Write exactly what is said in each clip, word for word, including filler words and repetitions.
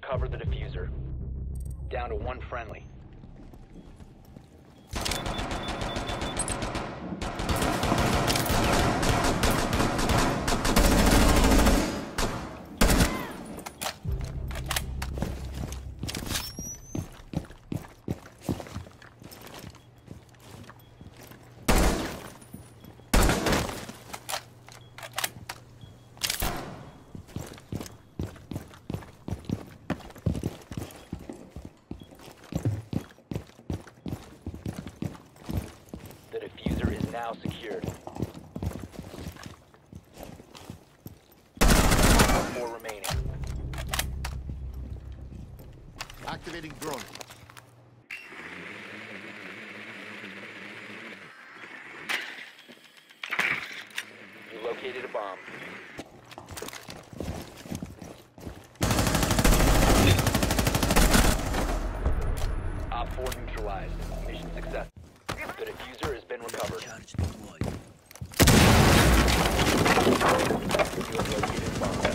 recover the diffuser. Down to one friendly. The diffuser is now secured. Four remaining. Activating drone. You located a bomb. Op four neutralized. Mission success. The diffuser has been recovered. You have located a bomb.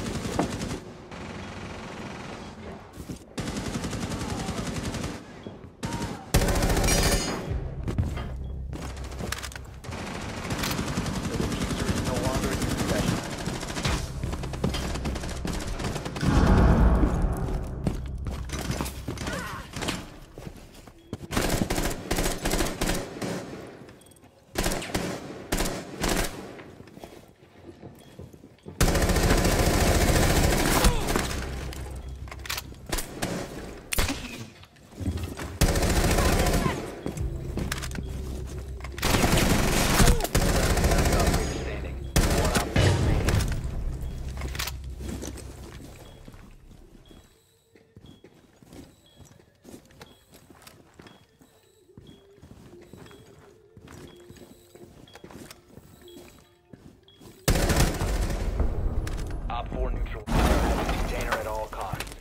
The diffuser is no longer in your possession. Standing. One op four remaining. Op four neutral. Container at all costs.